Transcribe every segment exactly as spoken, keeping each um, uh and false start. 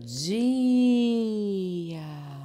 dia!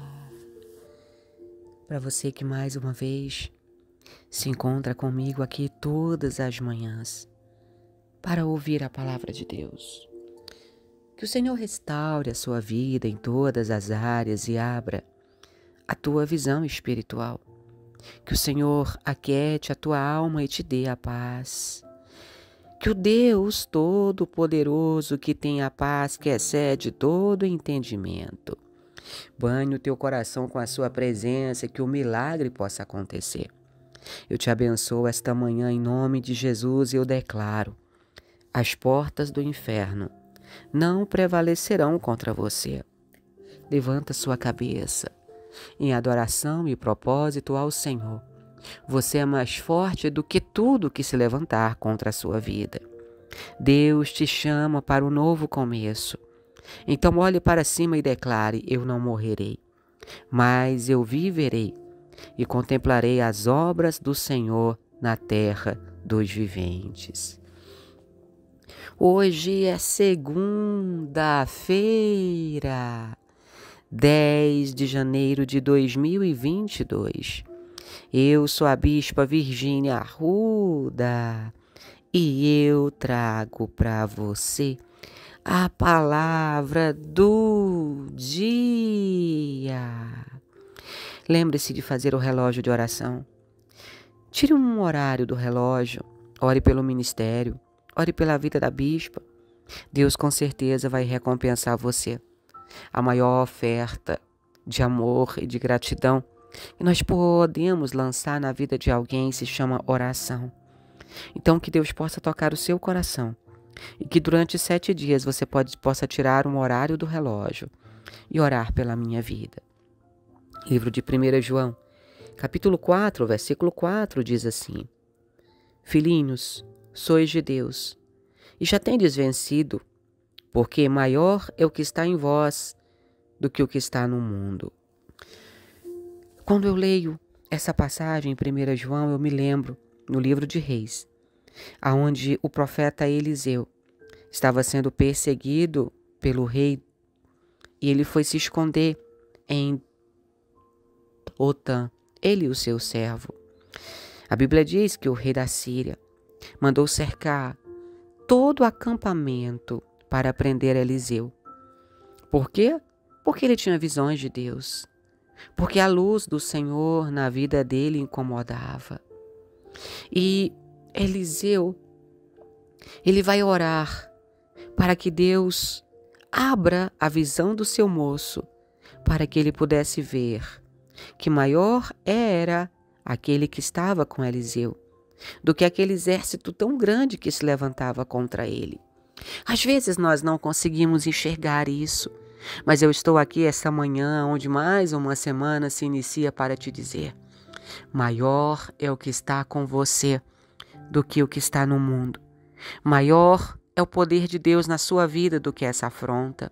Para você que mais uma vez se encontra comigo aqui todas as manhãs para ouvir a palavra de Deus. Que o Senhor restaure a sua vida em todas as áreas e abra a tua visão espiritual. Que o Senhor aquiete a tua alma e te dê a paz. Que o Deus Todo-Poderoso, que tem a paz que excede todo entendimento, banhe o teu coração com a sua presença, que o milagre possa acontecer. Eu te abençoo esta manhã em nome de Jesus e eu declaro: as portas do inferno não prevalecerão contra você. Levanta sua cabeça em adoração e propósito ao Senhor. Você é mais forte do que tudo que se levantar contra a sua vida. Deus te chama para um novo começo. Então olhe para cima e declare: eu não morrerei, mas eu viverei e contemplarei as obras do Senhor na terra dos viventes. Hoje é segunda-feira, dez de janeiro de dois mil e vinte e dois. Eu sou a Bispa Virgínia Arruda e eu trago para você a palavra do dia. Lembre-se de fazer o relógio de oração. Tire um horário do relógio, ore pelo ministério, ore pela vida da bispa. Deus com certeza vai recompensar você. A maior oferta de amor e de gratidão que nós podemos lançar na vida de alguém se chama oração. Então que Deus possa tocar o seu coração e que durante sete dias você pode, possa tirar um horário do relógio e orar pela minha vida. Livro de primeira João, capítulo quatro, versículo quatro, diz assim: Filhinhos, sois de Deus, e já tendes vencido, porque maior é o que está em vós do que o que está no mundo. Quando eu leio essa passagem em primeira João, eu me lembro no livro de Reis, aonde o profeta Eliseu estava sendo perseguido pelo rei e ele foi se esconder em Otã, ele e o seu servo. A Bíblia diz que o rei da Síria mandou cercar todo o acampamento para prender Eliseu. Por quê? Porque ele tinha visões de Deus. Porque a luz do Senhor na vida dele incomodava. E Eliseu, ele vai orar para que Deus abra a visão do seu moço, para que ele pudesse ver que maior era aquele que estava com Eliseu do que aquele exército tão grande que se levantava contra ele. Às vezes nós não conseguimos enxergar isso, mas eu estou aqui essa manhã, onde mais uma semana se inicia, para te dizer: maior é o que está com você do que o que está no mundo. Maior é o poder de Deus na sua vida do que essa afronta.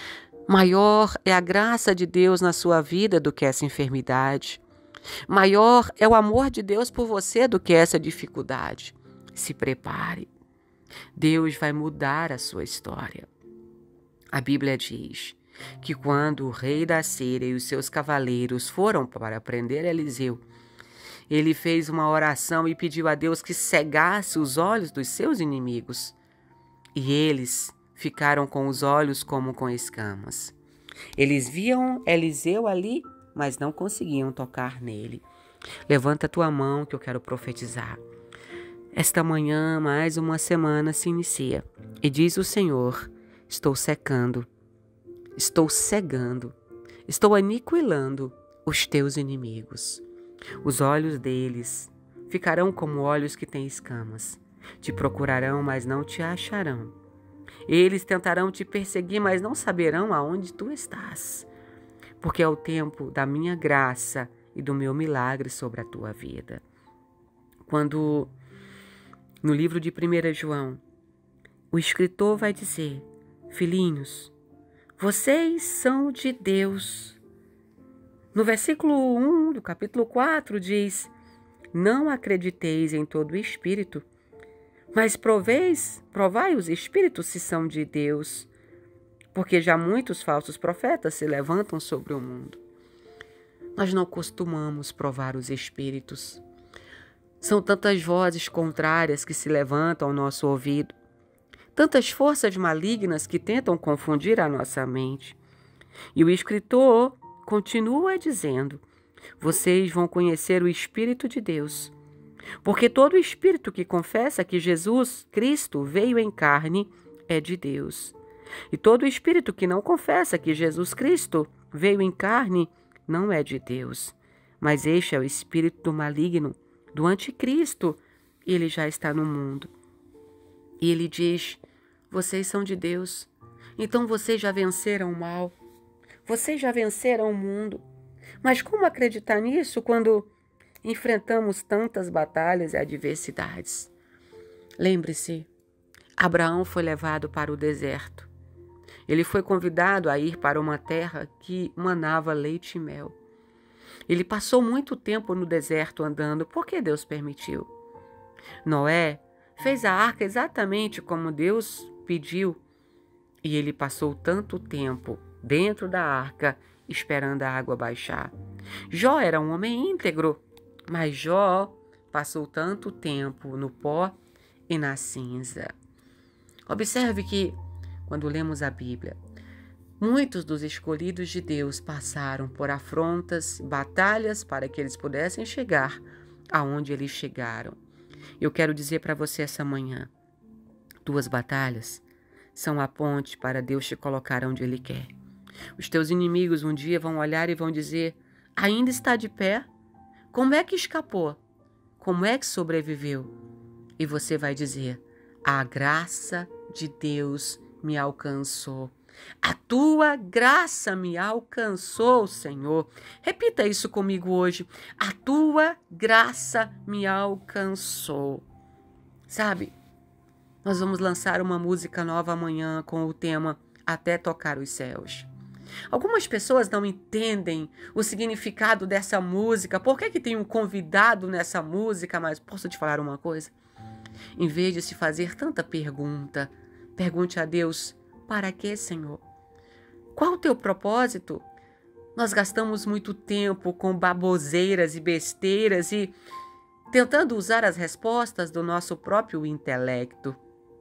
Maior é a graça de Deus na sua vida do que essa enfermidade. Maior é o amor de Deus por você do que essa dificuldade. Se prepare. Deus vai mudar a sua história. A Bíblia diz que quando o rei da Síria e os seus cavaleiros foram para prender Eliseu, ele fez uma oração e pediu a Deus que cegasse os olhos dos seus inimigos. E eles ficaram com os olhos como com escamas. Eles viam Eliseu ali, mas não conseguiam tocar nele. Levanta a tua mão que eu quero profetizar. Esta manhã, mais uma semana se inicia. E diz o Senhor: estou secando, estou cegando, estou aniquilando os teus inimigos. Os olhos deles ficarão como olhos que têm escamas. Te procurarão, mas não te acharão. Eles tentarão te perseguir, mas não saberão aonde tu estás. Porque é o tempo da minha graça e do meu milagre sobre a tua vida. Quando, no livro de primeira João, o escritor vai dizer: filhinhos, vocês são de Deus. No versículo um do capítulo quatro diz: não acrediteis em todo espírito, mas proveis, provai os espíritos se são de Deus, porque já muitos falsos profetas se levantam sobre o mundo. Nós não costumamos provar os espíritos. São tantas vozes contrárias que se levantam ao nosso ouvido, tantas forças malignas que tentam confundir a nossa mente. E o escritor continua dizendo: vocês vão conhecer o Espírito de Deus, porque todo espírito que confessa que Jesus Cristo veio em carne é de Deus. E todo espírito que não confessa que Jesus Cristo veio em carne não é de Deus. Mas este é o espírito do maligno, do anticristo. Ele já está no mundo. E ele diz: vocês são de Deus, então vocês já venceram o mal. Vocês já venceram o mundo. Mas como acreditar nisso quando enfrentamos tantas batalhas e adversidades? Lembre-se, Abraão foi levado para o deserto. Ele foi convidado a ir para uma terra que manava leite e mel. Ele passou muito tempo no deserto andando, porque Deus permitiu. Noé fez a arca exatamente como Deus pediu, e ele passou tanto tempo dentro da arca, esperando a água baixar. Jó era um homem íntegro, mas Jó passou tanto tempo no pó e na cinza. Observe que, quando lemos a Bíblia, muitos dos escolhidos de Deus passaram por afrontas, batalhas para que eles pudessem chegar aonde eles chegaram. Eu quero dizer para você essa manhã, tuas batalhas são a ponte para Deus te colocar onde Ele quer. Os teus inimigos um dia vão olhar e vão dizer: ainda está de pé? Como é que escapou? Como é que sobreviveu? E você vai dizer: a graça de Deus me alcançou. A tua graça me alcançou, Senhor. Repita isso comigo hoje. A tua graça me alcançou. Sabe, nós vamos lançar uma música nova amanhã com o tema Até Tocar os Céus. Algumas pessoas não entendem o significado dessa música. Por que que tem um convidado nessa música? Mas posso te falar uma coisa? Em vez de se fazer tanta pergunta, pergunte a Deus: para quê, Senhor? Qual o teu propósito? Nós gastamos muito tempo com baboseiras e besteiras e tentando usar as respostas do nosso próprio intelecto.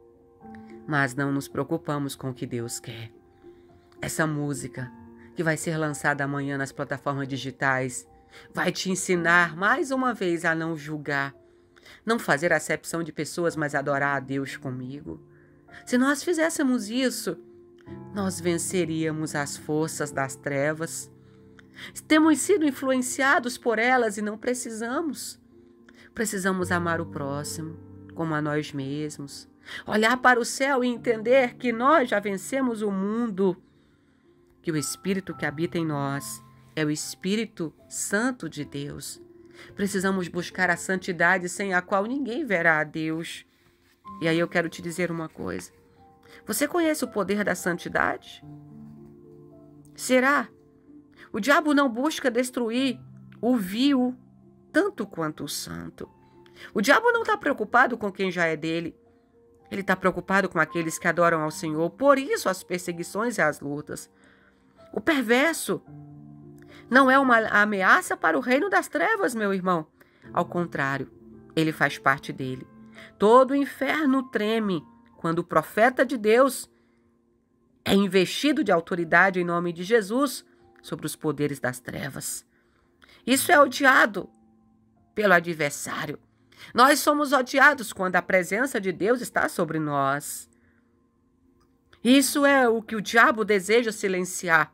Mas não nos preocupamos com o que Deus quer. Essa música, que vai ser lançada amanhã nas plataformas digitais, vai te ensinar mais uma vez a não julgar, não fazer acepção de pessoas, mas adorar a Deus comigo. Se nós fizéssemos isso, nós venceríamos as forças das trevas. Temos sido influenciados por elas e não precisamos. Precisamos amar o próximo como a nós mesmos. Olhar para o céu e entender que nós já vencemos o mundo. Que o Espírito que habita em nós é o Espírito Santo de Deus. Precisamos buscar a santidade sem a qual ninguém verá a Deus. E aí eu quero te dizer uma coisa. Você conhece o poder da santidade? Será? O diabo não busca destruir o vil tanto quanto o santo. O diabo não está preocupado com quem já é dele. Ele está preocupado com aqueles que adoram ao Senhor. Por isso as perseguições e as lutas. O perverso não é uma ameaça para o reino das trevas, meu irmão. Ao contrário, ele faz parte dele. Todo o inferno treme quando o profeta de Deus é investido de autoridade em nome de Jesus sobre os poderes das trevas. Isso é odiado pelo adversário. Nós somos odiados quando a presença de Deus está sobre nós. Isso é o que o diabo deseja silenciar.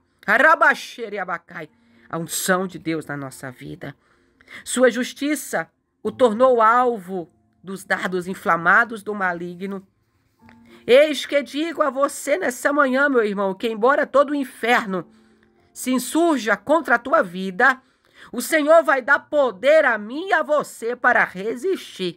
A unção de Deus na nossa vida. Sua justiça o tornou alvo dos dardos inflamados do maligno. Eis que digo a você nessa manhã, meu irmão, que embora todo o inferno se insurja contra a tua vida, o Senhor vai dar poder a mim e a você para resistir.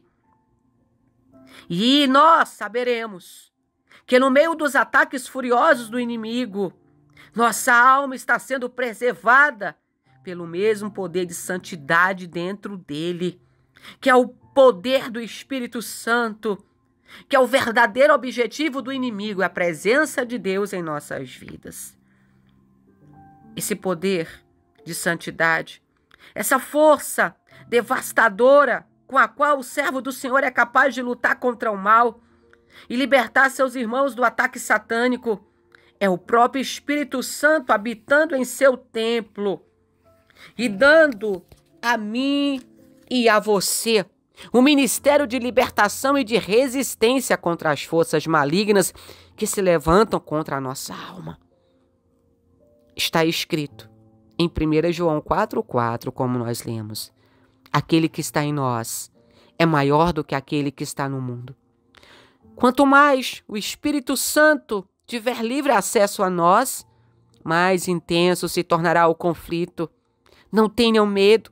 E nós saberemos que no meio dos ataques furiosos do inimigo, nossa alma está sendo preservada pelo mesmo poder de santidade dentro dele, que é o poder do Espírito Santo. que é o verdadeiro objetivo do inimigo, é a presença de Deus em nossas vidas. Esse poder de santidade, essa força devastadora com a qual o servo do Senhor é capaz de lutar contra o mal e libertar seus irmãos do ataque satânico, é o próprio Espírito Santo habitando em seu templo e dando a mim e a você um ministério de libertação e de resistência contra as forças malignas que se levantam contra a nossa alma. Está escrito em primeira João quatro, quatro, como nós lemos: aquele que está em nós é maior do que aquele que está no mundo. Quanto mais o Espírito Santo tiver livre acesso a nós, mais intenso se tornará o conflito. Não tenham medo.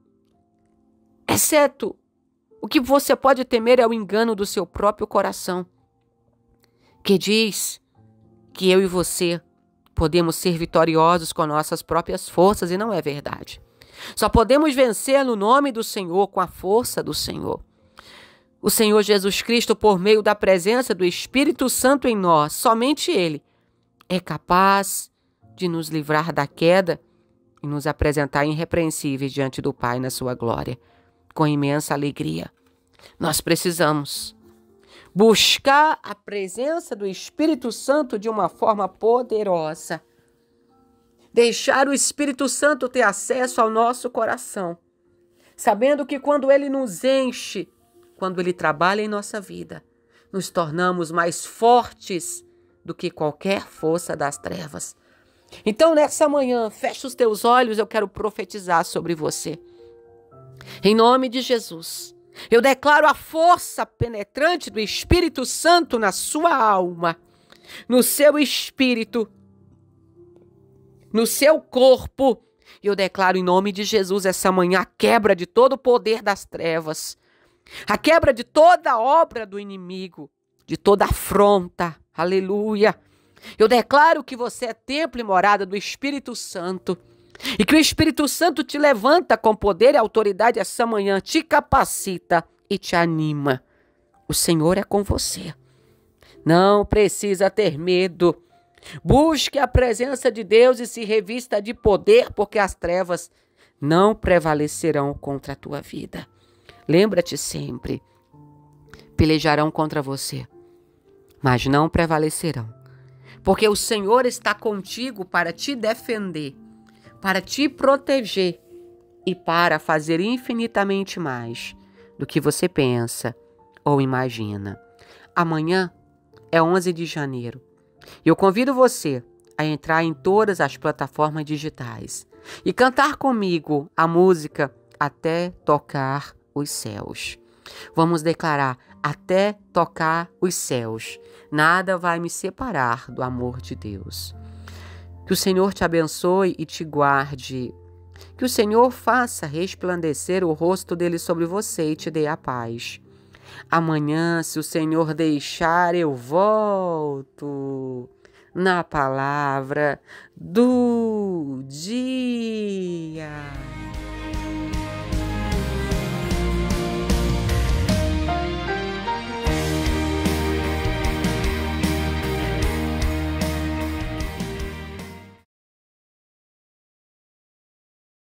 Exceto, o que você pode temer é o engano do seu próprio coração, que diz que eu e você podemos ser vitoriosos com nossas próprias forças, e não é verdade. Só podemos vencer no nome do Senhor, com a força do Senhor. O Senhor Jesus Cristo, por meio da presença do Espírito Santo em nós, somente Ele é capaz de nos livrar da queda e nos apresentar irrepreensíveis diante do Pai na sua glória, com imensa alegria. Nós precisamos buscar a presença do Espírito Santo de uma forma poderosa. Deixar o Espírito Santo ter acesso ao nosso coração, sabendo que quando Ele nos enche, quando Ele trabalha em nossa vida, nos tornamos mais fortes do que qualquer força das trevas. Então, nessa manhã, fecha os teus olhos, eu quero profetizar sobre você. Em nome de Jesus, eu declaro a força penetrante do Espírito Santo na sua alma, no seu espírito, no seu corpo. Eu declaro em nome de Jesus essa manhã a quebra de todo o poder das trevas, a quebra de toda obra do inimigo, de toda afronta. Aleluia. Eu declaro que você é templo e morada do Espírito Santo e que o Espírito Santo te levanta com poder e autoridade essa manhã, te capacita e te anima. O Senhor é com você. Não precisa ter medo. Busque a presença de Deus e se revista de poder, porque as trevas não prevalecerão contra a tua vida. Lembra-te sempre, pelejarão contra você, mas não prevalecerão, porque o Senhor está contigo para te defender, para te proteger e para fazer infinitamente mais do que você pensa ou imagina. Amanhã é onze de janeiro. Eu convido você a entrar em todas as plataformas digitais e cantar comigo a música Até Tocar os Céus. Vamos declarar: até tocar os céus, nada vai me separar do amor de Deus. Que o Senhor te abençoe e te guarde. Que o Senhor faça resplandecer o rosto dele sobre você e te dê a paz. Amanhã, se o Senhor deixar, eu volto na palavra do dia.